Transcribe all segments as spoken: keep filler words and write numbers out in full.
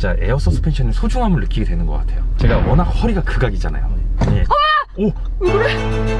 진짜 에어 서스펜션의 소중함을 느끼게 되는 것 같아요. 제가 워낙 허리가 극악이잖아요. 네. 오! 왜 그래?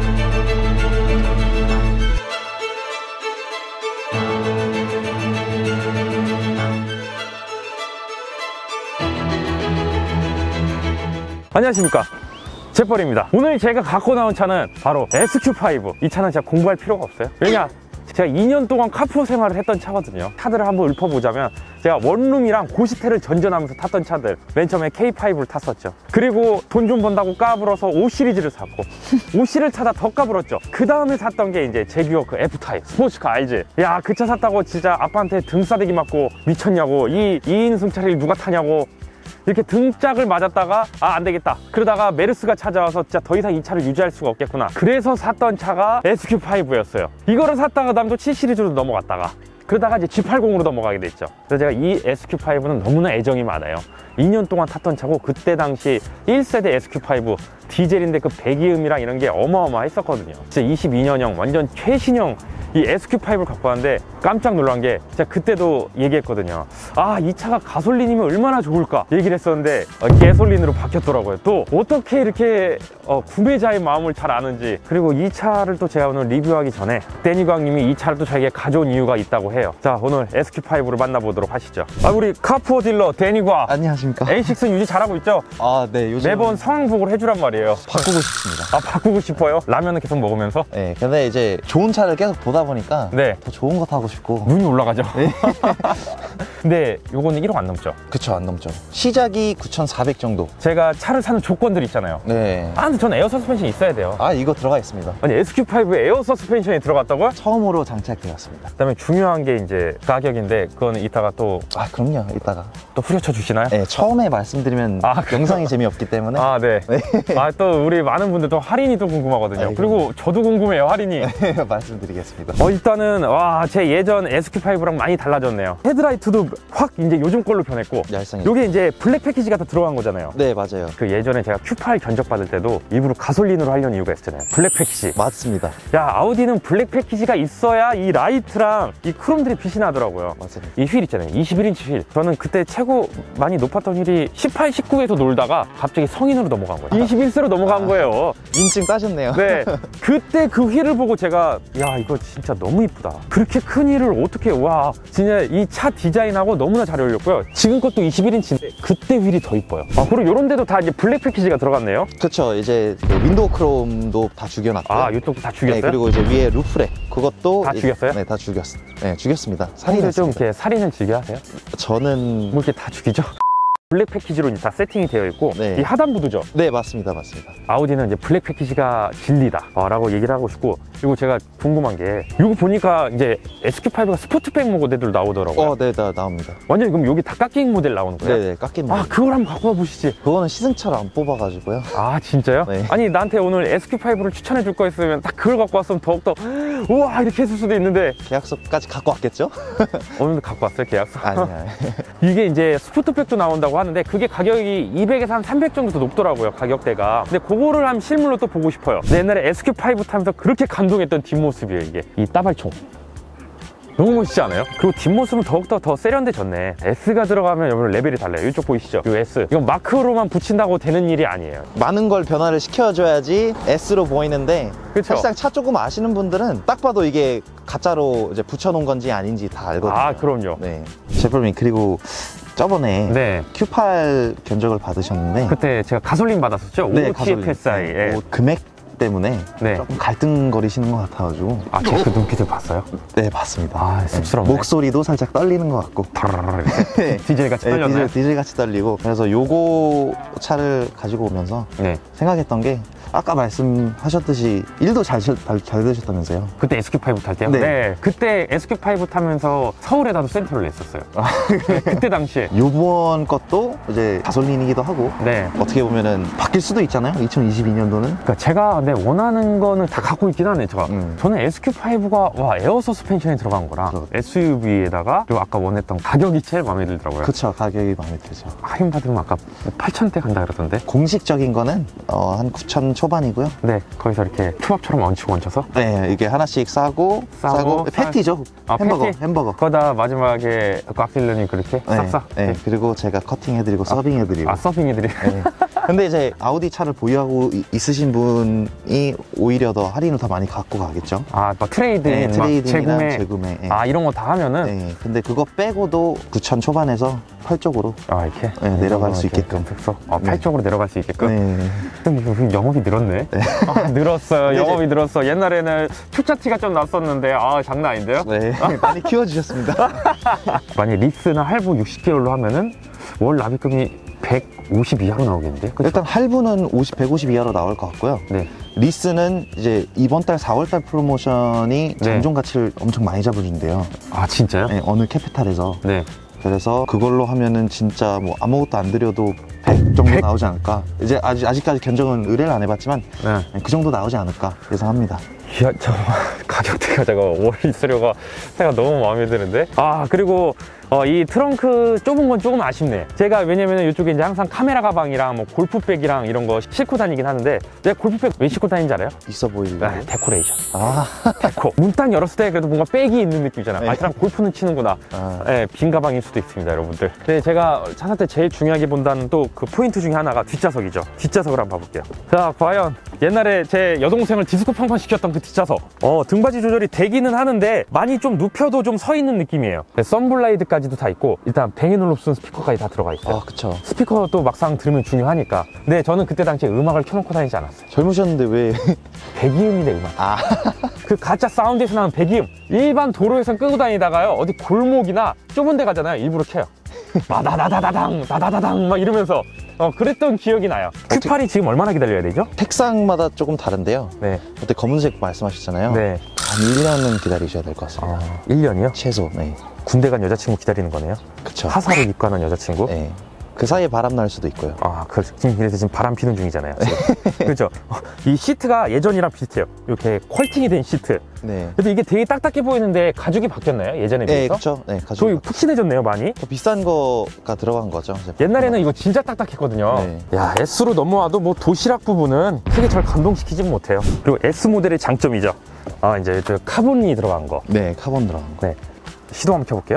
안녕하십니까, 제펄입니다. 오늘 제가 갖고 나온 차는 바로 에스큐 파이브. 이 차는 제가 공부할 필요가 없어요. 왜냐? 제가 이 년 동안 카푸어 생활을 했던 차거든요. 차들을 한번 읊어보자면 제가 원룸이랑 고시텔을 전전하면서 탔던 차들, 맨 처음에 케이 파이브를 탔었죠. 그리고 돈 좀 번다고 까불어서 오 시리즈를 샀고 오 시리즈를 타다 더 까불었죠. 그 다음에 샀던 게 이제 제규어 그 에프 타입 스포츠카 알지? 야, 그 차 샀다고 진짜 아빠한테 등싸대기 맞고 미쳤냐고, 이 이 인 승차를 누가 타냐고 이렇게 등짝을 맞았다가 아, 안 되겠다 그러다가 메르스가 찾아와서 진짜 더 이상 이 차를 유지할 수가 없겠구나. 그래서 샀던 차가 에스큐 파이브였어요. 이거를 샀다가 남도 칠 시리즈로 넘어갔다가 그러다가 이제 지 팔십으로 넘어가게 됐죠. 그래서 제가 이 에스큐 파이브는 너무나 애정이 많아요. 이 년 동안 탔던 차고, 그때 당시 일 세대 에스큐 파이브 디젤인데 그 배기음이랑 이런 게 어마어마했었거든요. 진짜 이십이 년형 완전 최신형 이 에스큐 파이브를 갖고 왔는데 깜짝 놀란 게, 제가 그때도 얘기했거든요. 아, 이 차가 가솔린이면 얼마나 좋을까 얘기를 했었는데 어, 가솔린으로 바뀌었더라고요. 또 어떻게 이렇게 어, 구매자의 마음을 잘 아는지. 그리고 이 차를 또 제가 오늘 리뷰하기 전에 데니광님이 이 차를 또 자기가 가져온 이유가 있다고 해요. 자, 오늘 에스큐 파이브를 만나보도록 하시죠. 아, 우리 카푸어 딜러 데니광. 안녕하십니까. 에이 식스 유지 잘하고 있죠? 아, 네. 요즘 매번 상황 보고를 해주란 말이에요. 바꾸고 싶습니다. 아, 바꾸고 싶어요? 라면은 계속 먹으면서? 네, 근데 이제 좋은 차를 계속 보다 보니까 네, 더 좋은 거 타고 싶고. 눈이 올라가죠? 네. 근데 요거는 일억 안 넘죠? 그쵸, 안 넘죠. 시작이 구천사백 정도. 제가 차를 사는 조건들 있잖아요. 네. 아, 근데 전 에어 서스펜션이 있어야 돼요. 아, 이거 들어가 있습니다. 아니, 에스큐 파이브에 에어 서스펜션이 들어갔다고요? 처음으로 장착되었습니다. 그 다음에 중요한 게 이제 가격인데, 그거는 이따가 또 아, 그럼요. 이따가 또 후려쳐 주시나요? 네, 처음에 말씀드리면 아, 영상이 재미없기 때문에. 아, 네. 네. 아, 또 우리 많은 분들 또 할인이 또 궁금하거든요. 아이고. 그리고 저도 궁금해요, 할인이. 말씀드리겠습니다. 어, 일단은 와, 제 예전 에스큐 파이브랑 많이 달라졌네요. 헤드라이트도 확 이제 요즘 걸로 변했고, 얄쌍해. 요게 이제 블랙 패키지가 더 들어간 거잖아요. 네, 맞아요. 그 예전에 제가 큐 팔 견적 받을 때도 일부러 가솔린으로 하려는 이유가 있었잖아요. 블랙 패키지. 맞습니다. 야, 아우디는 블랙 패키지가 있어야 이 라이트랑 이 크롬들이 빛이 나더라고요. 맞아요. 이 휠 있잖아요. 이십일 인치 휠. 저는 그때 최고 많이 높았던 휠이 십팔, 십구에서 놀다가 갑자기 성인으로 넘어간 거예요. 이십일 세로 넘어간 아. 거예요. 인증 따셨네요. 네. 그때 그 휠을 보고 제가, 야, 이거 진짜 너무 이쁘다. 그렇게 큰 휠을 어떻게, 와, 진짜 이 차 디자인하고 너무나 잘 어울렸고요. 지금 것도 이십일 인치인데 그때 휠이 더 이뻐요. 아, 그리고 이런 데도 다 이제 블랙 패키지가 들어갔네요. 그쵸. 이제 그 윈도우 크롬도 다 죽여놨고요. 아, 이쪽도 다 죽였어요? 네, 그리고 이제 위에 루프렉 그것도 다 이제, 죽였어요? 네, 다 죽였. 네, 죽였습니다. 살인을 좀 살인했습니다. 이렇게 살인을 즐겨 하세요? 저는 뭐 이렇게 다 죽이죠? 블랙 패키지로 이제 다 세팅이 되어 있고, 네. 이 하단부도죠? 네, 맞습니다, 맞습니다. 아우디는 이제 블랙 패키지가 진리다 어, 라고 얘기를 하고 싶고, 그리고 제가 궁금한 게, 이거 보니까 이제 에스큐 파이브가 스포트백 모델들 나오더라고요. 어, 네, 다 나옵니다. 완전 그럼 여기 다 깎인 모델 나오는 거예요? 네, 네, 깎인 아, 모델. 그걸 한번 갖고 와보시지. 그거는 시승차를 안 뽑아가지고요. 아, 진짜요? 네. 아니, 나한테 오늘 에스큐 파이브를 추천해 줄 거 있으면 딱 그걸 갖고 왔으면 더욱더 우와 이렇게 했을 수도 있는데. 계약서까지 갖고 왔겠죠? 오늘도 갖고 왔어요, 계약서? 아니야. 이게 이제 스포트백도 나온다고 하는데, 그게 가격이 이백에서 한 삼백 정도 더 높더라고요, 가격대가. 근데 그거를 한 실물로 또 보고 싶어요. 근데 옛날에 에스큐 파이브 타면서 그렇게 감동했던 뒷모습이에요, 이게. 이 따발총. 너무 멋있지 않아요? 그리고 뒷모습은 더욱더 더 세련돼졌네. S가 들어가면 여러분 레벨이 달라요. 이쪽 보이시죠? 이 S. 이건 마크로만 붙인다고 되는 일이 아니에요. 많은 걸 변화를 시켜줘야지 S로 보이는데, 그쵸? 사실상 차 조금 아시는 분들은 딱 봐도 이게 가짜로 이제 붙여놓은 건지 아닌지 다 알거든요. 아, 그럼요. 네. 제프님, 그리고 저번에 네. 큐 팔 견적을 받으셨는데, 그때 제가 가솔린 받았었죠? 네, 오티에프에스아이. 예. 뭐 금액 때문에 네. 조금 갈등거리시는 것 같아가지고. 아, 제가 그 눈빛을 봤어요? 네, 맞습니다. 아, 씁스럽네. 목소리도 살짝 떨리는 것 같고. 네. 디젤같이 네, 떨렸나요? 디젤, 디젤 같이 떨리고. 그래서 요거 차를 가지고 오면서 네. 생각했던 게, 아까 말씀하셨듯이 일도 잘, 잘, 잘 되셨다면서요? 그때 에스큐 파이브 탈 때요? 네. 네. 그때 에스큐 파이브 타면서 서울에다도 센터를 냈었어요. 네, 그때 당시에. 요번 것도 이제 가솔린이기도 하고, 네. 어떻게 보면은 바뀔 수도 있잖아요, 이천이십이 년도는. 그러니까 제가 근데 근데 원하는 거는 다 갖고 있긴 하네, 제가. 음. 저는 에스큐 파이브가 와 에어 서스펜션이 들어간 거랑 에스유브이에다가 그리고 아까 원했던 가격이 제일 마음에 들더라고요. 그쵸, 가격이 마음에 들죠. 할인 받으면 아까 팔천대 간다 그러던데. 공식적인 거는 어, 한 구천 초반이고요. 네, 거기서 이렇게 초밥처럼 얹히고 얹혀서 네, 이게 하나씩 싸고 싸고, 싸고, 패티죠. 아, 햄버거, 패티? 햄버거. 거기다 마지막에 꽉필러님 그렇게 네, 싹싹. 네, 이렇게. 그리고 제가 커팅해드리고 서빙해드리고. 아, 서빙해드리. 네. 근데 이제 아우디 차를 보유하고 이- 있으신 분이 오히려 더 할인을 더 많이 갖고 가겠죠. 아, 막 트레이드인, 네, 막 트레이딩이나 재구매. 재구매. 네. 아, 이런 거 다 하면은. 네, 근데 그거 빼고도 구천 초반에서 팔 쪽으로. 아, 이렇게? 네, 내려갈 수 이렇게 있게끔. 쓱쓱. 아, 네. 팔 쪽으로 내려갈 수 있게끔. 네. 근데 이거 영업이 늘었네. 아, 늘었어요. 근데 영업이 늘었어. 옛날에는 큐차티가 좀 났었는데, 아, 장난 아닌데요? 네, 많이 키워주셨습니다. 만약 리스나 할부 육십 개월로 하면은 월 납입금이 백오십 이하로 나오겠는데? 그쵸? 일단 할부는 오십, 백오십 이하로 나올 것 같고요. 네. 리스는 이제 이번 달 사월 달 프로모션이 네. 장종 가치를 엄청 많이 잡아준대요. 아, 진짜요? 네, 어느 캐피탈에서. 네. 그래서 그걸로 하면은 진짜 뭐 아무것도 안 들여도 백 정도 백? 나오지 않을까. 이제 아직, 아직까지 견적은 의뢰를 안 해봤지만 네. 그 정도 나오지 않을까 예상합니다. 이야, 정말 가격대가 제가 월 수료가 제가 너무 마음에 드는데. 아, 그리고 어, 이 트렁크 좁은 건 조금 아쉽네. 제가 왜냐면은 이쪽에 이제 항상 카메라 가방이랑 뭐 골프백이랑 이런 거 싣고 다니긴 하는데, 내가 골프백 왜 싣고 다니는지 알아요? 있어 보이려고. 네, 데코레이션. 아, 데코. 문 딱 열었을 때 그래도 뭔가 백이 있는 느낌이잖아요. 네. 아, 이 사람 골프는 치는구나. 아. 네, 빈 가방일 수도 있습니다, 여러분들. 근데 제가 차 살 때 제일 중요하게 본다는 또 그 포인트 중에 하나가 뒷좌석이죠. 뒷좌석을 한번 봐볼게요. 자, 과연 옛날에 제 여동생을 디스코 팡팡 시켰던 그 뒷좌석. 어, 등받이 조절이 되기는 하는데 많이 좀 눕혀도 좀 서 있는 느낌이에요. 네, 썬블라이드까지도 다 있고, 일단 뱅앤올롭슨 스피커까지 다 들어가 있어요. 아, 그쵸. 스피커도 막상 들으면 중요하니까. 근데 저는 그때 당시에 음악을 켜놓고 다니지 않았어요. 젊으셨는데 왜. 배기음인데 음악. 아, 그 가짜 사운드에서 나는 배기음. 일반 도로에서 끄고 다니다가요, 어디 골목이나 좁은 데 가잖아요, 일부러 켜요. 마다다다다당 다다다당 막 이러면서 어 그랬던 기억이 나요. 큐팔이 지금 얼마나 기다려야 되죠? 색상마다 조금 다른데요. 네. 그때 검은색 말씀하셨잖아요. 네. 한 일 년은 기다리셔야 될 것 같습니다. 아, 일 년이요? 최소. 네. 군대 간 여자친구 기다리는 거네요. 그쵸. 하사로 입관한 여자친구. 네. 그 사이에 바람 날 수도 있고요. 아, 그 지금 그래서 지금 바람 피는 중이잖아요. 지금. 그렇죠. 어, 이 시트가 예전이랑 비슷해요. 이렇게 퀄팅이 된 시트. 네. 근데 이게 되게 딱딱해 보이는데 가죽이 바뀌었나요? 예전에 네, 비해서? 그쵸. 네, 가지고. 저희 푹신해졌네요, 많이. 더 비싼 거가 들어간 거죠. 이제. 옛날에는 이거 진짜 딱딱했거든요. 네. 야, S로 넘어와도 뭐 도시락 부분은 크게 절 감동시키지 못해요. 그리고 S 모델의 장점이죠. 아, 이제 저 카본이 들어간 거. 네, 카본 들어간 거. 네. 시동 한번 켜볼게요.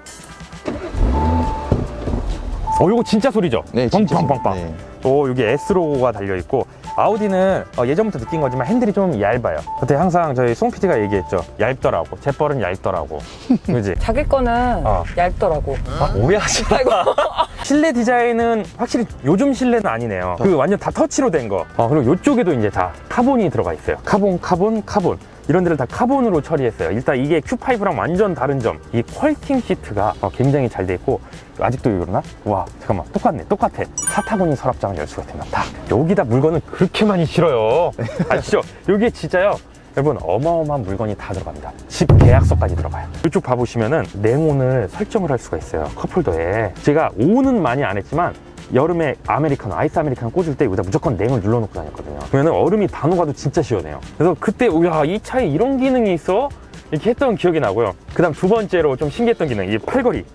어, 요거 진짜 소리죠? 네, 진짜 빵빵빵빵. 네. 오, 여기 S 로고가 달려있고, 아우디는 어, 예전부터 느낀 거지만 핸들이 좀 얇아요. 그때 항상 저희 송 피디가 얘기했죠. 얇더라고. 제 뻘은 얇더라고. 그지? 자기 거는 어. 얇더라고. 아, 오해하지 마. 실내 디자인은 확실히 요즘 실내는 아니네요. 그 완전 다 터치로 된 거. 어, 그리고 이쪽에도 이제 다 카본이 들어가 있어요. 카본, 카본, 카본. 이런 데를 다 카본으로 처리했어요. 일단 이게 큐 파이브랑 완전 다른 점, 이 퀄팅 시트가 어, 굉장히 잘 돼 있고, 아직도 이러나? 와, 잠깐만, 똑같네, 똑같아. 사타구니 서랍장을 열 수가 있나? 다 여기다 물건을 그렇게 많이 실어요. 아시죠? 여기에 진짜요, 여러분, 어마어마한 물건이 다 들어갑니다. 집 계약서까지 들어가요. 이쪽 봐보시면은 냉온을 설정을 할 수가 있어요. 컵홀더에. 제가 오는 많이 안 했지만 여름에 아메리카노, 아이스 아메리카노 꽂을 때 여기다 무조건 냉을 눌러놓고 다녔거든요. 그러면 얼음이 다 녹아도 진짜 시원해요. 그래서 그때 야, 이 차에 이런 기능이 있어? 이렇게 했던 기억이 나고요. 그 다음 두 번째로 좀 신기했던 기능, 이 팔걸이.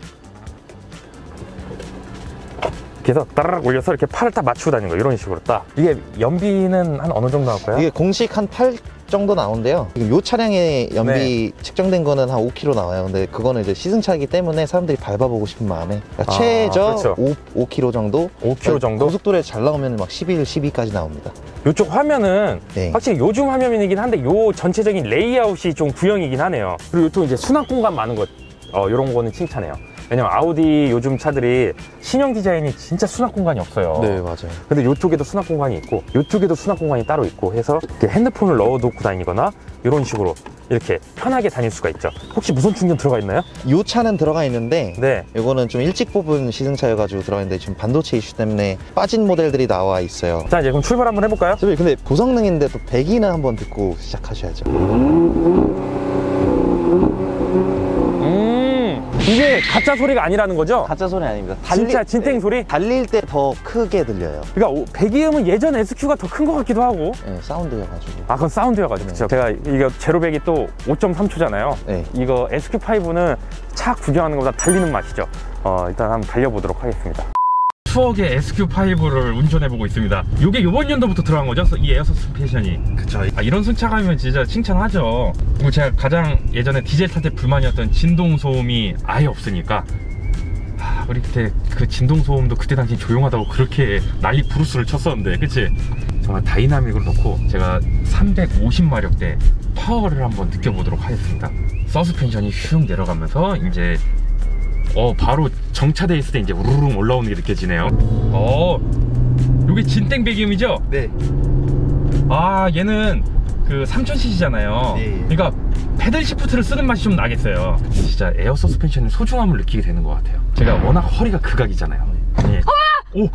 그래서 따라락 올려서 이렇게 팔을 딱 맞추고 다니는 거, 이런 식으로 딱. 이게 연비는 한 어느 정도 나올까요? 이게 공식 한 팔 정도 나오는데요. 지금 요 차량의 연비 네. 측정된 거는 한 오 킬로미터 나와요. 근데 그거는 이제 시승차이기 때문에 사람들이 밟아보고 싶은 마음에 그러니까 아, 최저 그렇죠. 오, 오 킬로미터 정도. 오 킬로미터 정도? 고속도로에 잘 나오면 막 십일, 십이까지 나옵니다. 이쪽 화면은 네. 확실히 요즘 화면이긴 한데 요 전체적인 레이아웃이 좀 구형이긴 하네요. 그리고 이쪽 이제 수납 공간 많은 것, 어, 이런 거는 칭찬해요. 왜냐면 아우디 요즘 차들이 신형 디자인이 진짜 수납 공간이 없어요. 네, 맞아요. 근데 이쪽에도 수납 공간이 있고, 이쪽에도 수납 공간이 따로 있고 해서 이렇게 핸드폰을 넣어놓고 다니거나 이런 식으로 이렇게 편하게 다닐 수가 있죠. 혹시 무선 충전 들어가 있나요? 요 차는 들어가 있는데 네. 요거는 좀 일찍 뽑은 시승차여가지고 들어가 있는데 지금 반도체 이슈 때문에 빠진 모델들이 나와 있어요. 자, 이제 그럼 출발 한번 해볼까요? 선생님, 근데 고성능인데 또 배기는 한번 듣고 시작하셔야죠. 음, 이게 가짜 소리가 아니라는 거죠? 가짜 소리 아닙니다. 진짜 진탱 소리? 달릴 때 더 크게 들려요. 그러니까 오- 배기음은 예전 에스큐가 더 큰 것 같기도 하고. 네, 사운드여가지고. 아, 그건 사운드여가지고. 네. 그쵸. 제가 이거 제로백이 또 오 점 삼 초잖아요. 네. 이거 에스큐 파이브는 차 구경하는 것보다 달리는 맛이죠. 어, 일단 한번 달려보도록 하겠습니다. 추억의 에스큐 파이브를 운전해보고 있습니다. 이게 이번 연도부터 들어간 거죠? 이 에어 서스펜션이. 그쵸. 아, 이런 승차감이면 진짜 칭찬하죠. 그리고 제가 가장 예전에 디젤 탈 때 불만이었던 진동 소음이 아예 없으니까, 하, 우리 그때 그 진동 소음도 그때 당시 조용하다고 그렇게 난리 부르스를 쳤었는데, 그치? 정말 다이나믹으로 놓고 제가 삼백오십 마력대 파워를 한번 느껴보도록 하겠습니다. 서스펜션이 슉 내려가면서 이제 어 바로 정차돼 있을 때 이제 우르르 올라오는 게 느껴지네요. 어, 요게 진땡 배기음이죠? 네. 아, 얘는 그 삼천 씨씨잖아요. 네. 그러니까 패들 시프트를 쓰는 맛이 좀 나겠어요. 진짜 에어 서스펜션의 소중함을 느끼게 되는 것 같아요. 제가 워낙 허리가 극악이잖아요. 네. 오!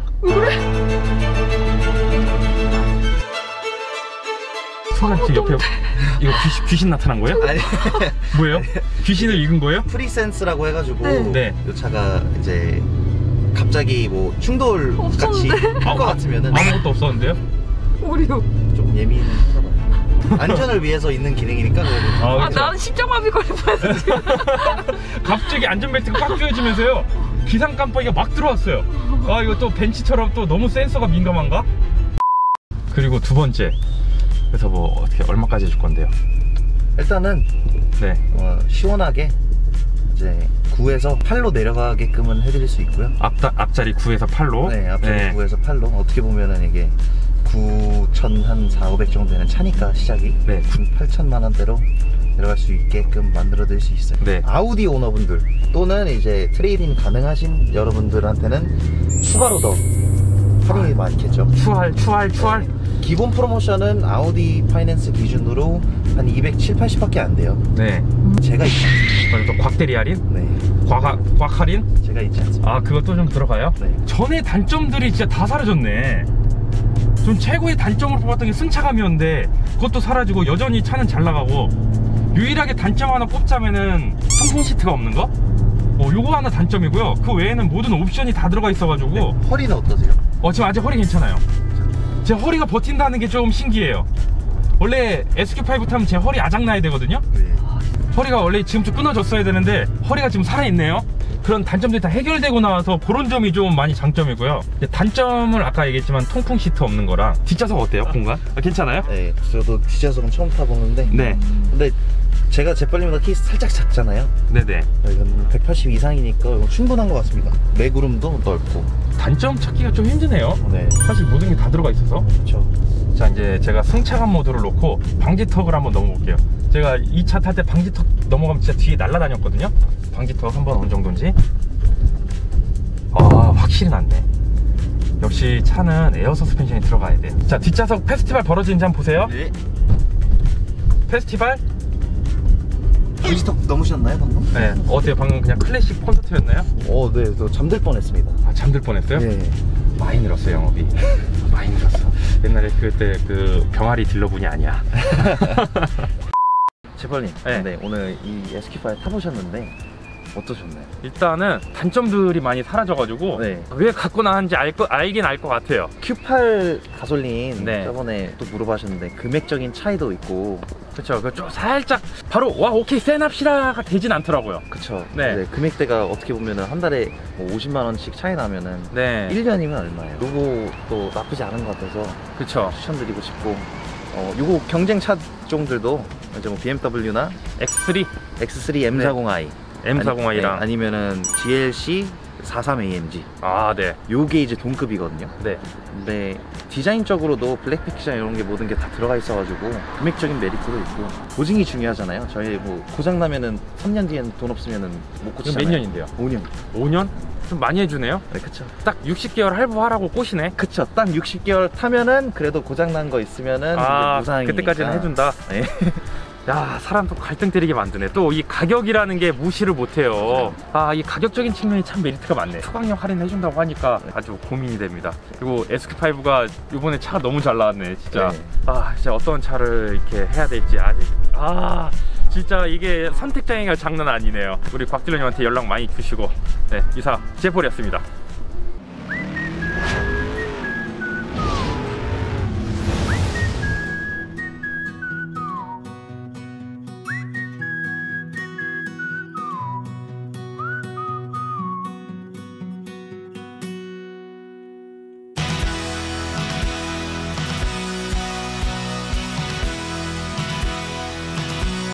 순간 지금 옆에 이거 귀신, 귀신 나타난 거예요? 아니. 뭐예요? 귀신을 읽은 거예요? 프리센스라고 해가지고 네. 네. 이 차가 이제 갑자기 뭐 충돌 같이 없었는데? 할 것 같으면은 아무것도 없었는데요? 오리오. 좀 예민한가 봐요. 안전을 위해서 있는 기능이니까 그래도. 아, 그쵸. 나는 십자마비 걸릴 뻔했어 지금. 갑자기 안전벨트가 꽉 조여지면서요, 기상 깜빡이가 막 들어왔어요. 아, 이거 또 벤치처럼 또 너무 센서가 민감한가? 그리고 두 번째, 그래서 뭐 어떻게 얼마까지 해줄 건데요? 일단은 네. 어, 시원하게 이제 구에서 팔로 내려가게끔은 해드릴 수 있고요. 앞, 앞자리 구에서 팔로. 네, 앞자리 구에서 팔로 어떻게 보면은 이게 구천 한 사오백 정도 되는 차니까 시작이 네. 팔천만 원대로 내려갈 수 있게끔 만들어 드릴 수 있어요. 네. 아우디 오너분들 또는 이제 트레이딩 가능하신 여러분들한테는 추가로 더 할인이 많겠죠. 추할, 추할, 추할. 기본 프로모션은 아우디 파이낸스 기준으로 한 이백칠십, 팔십 밖에 안 돼요. 네. 제가 있지 않습니다. 그리고 또 곽대리 할인? 네, 곽, 곽 할인? 제가 있지 않습니다. 아, 그것도 좀 들어가요? 네. 전에 단점들이 진짜 다 사라졌네. 좀 최고의 단점으로 뽑았던 게 승차감이었는데 그것도 사라지고 여전히 차는 잘 나가고, 유일하게 단점 하나 꼽자면은 통풍 시트가 없는 거? 어, 요거 하나 단점이고요. 그 외에는 모든 옵션이 다 들어가 있어가지고. 네. 허리는 어떠세요? 어, 지금 아직 허리 괜찮아요. 제 허리가 버틴다는 게 좀 신기해요. 원래 에스큐 파이브 타면 제 허리 아작나야 되거든요. 네. 허리가 원래 지금쯤 끊어졌어야 되는데 허리가 지금 살아있네요. 그런 단점들이 다 해결되고 나와서 그런 점이 좀 많이 장점이고요. 이제 단점을 아까 얘기했지만 통풍 시트 없는 거랑. 뒷좌석 어때요? 공간? 아, 괜찮아요? 네, 저도 뒷좌석은 처음 타보는데 네. 근데 제가 제빨리보다 키 살짝 작잖아요. 네네. 이건 백팔십 이상이니까 이거 충분한 것 같습니다. 레그룸도 넓고. 단점 찾기가 좀 힘드네요. 네, 사실 모든 게 다 들어가 있어서. 그렇죠. 자, 이제 제가 승차감 모드를 놓고 방지턱을 한번 넘어볼게요. 제가 이 차 탈 때 방지턱 넘어가면 진짜 뒤에 날아다녔거든요. 방지턱 한번 어느 정도인지. 아, 확실히 낫네. 역시 차는 에어 서스펜션이 들어가야 돼요. 자, 뒷좌석 페스티벌 벌어지는지 한번 보세요. 네. 페스티벌? 방지턱 넘으셨나요 방금? 네. 어때요? 방금 그냥 클래식 콘서트였나요? 어, 네, 저 잠들 뻔했습니다. 아, 잠들 뻔했어요? 네. 많이 늘었어요, 영업이. 많이 늘었어. 옛날에 그때 그 병아리 딜러분이 아니야. 제빨님, 네. 네. 오늘 이 에스큐 파이브 타보셨는데 어떠셨나요? 일단은 단점들이 많이 사라져가지고 네. 왜 갖고 나왔는지 알 거, 알긴 알 것 같아요. 큐 팔 가솔린 네. 저번에 또 물어보셨는데 금액적인 차이도 있고. 그쵸. 그 좀 살짝 바로 와 오케이 세납시다가 되진 않더라고요. 그쵸. 네. 네, 금액대가 어떻게 보면은 한 달에 뭐 오십만 원씩 차이 나면은 네. 일 년이면 얼마예요? 요거 또 나쁘지 않은 것 같아서 그쵸. 추천드리고 싶고, 어, 요거 경쟁 차종들도 이제 뭐 비엠더블유나 엑스 쓰리, 엑스 쓰리 엠 사십 아이, 엠 사십 아이랑. 아니, 아니면은 지엘씨 사십삼 에이엠지, 아, 네. 요게 이제 동급이거든요. 네. 근데 디자인적으로도 블랙 패키지나 이런 게 모든 게 다 들어가 있어가지고 금액적인 메리트도 있고, 보증이 중요하잖아요. 저희 뭐 고장 나면은 삼 년 뒤엔 돈 없으면은 못 그럼 고치잖아요. 몇 년인데요? 오 년. 오 년? 좀 많이 해주네요. 네, 그쵸. 딱 육십 개월 할부하라고 꼬시네. 그쵸. 딱 육십 개월 타면은 그래도 고장 난 거 있으면은 아, 이제 무상이니까. 그때까지는 해준다. 네. 야, 사람 또 갈등 때리게 만드네. 또 이 가격이라는 게 무시를 못해요. 아, 이 가격적인 측면이 참 메리트가 많네. 초강력 할인 해준다고 하니까 아주 고민이 됩니다. 그리고 에스큐 파이브가 이번에 차가 너무 잘 나왔네, 진짜. 네. 아, 진짜 어떤 차를 이렇게 해야 될지 아직. 아, 진짜 이게 선택장애가 장난 아니네요. 우리 곽질러님한테 연락 많이 주시고 네, 이사 제폴이었습니다.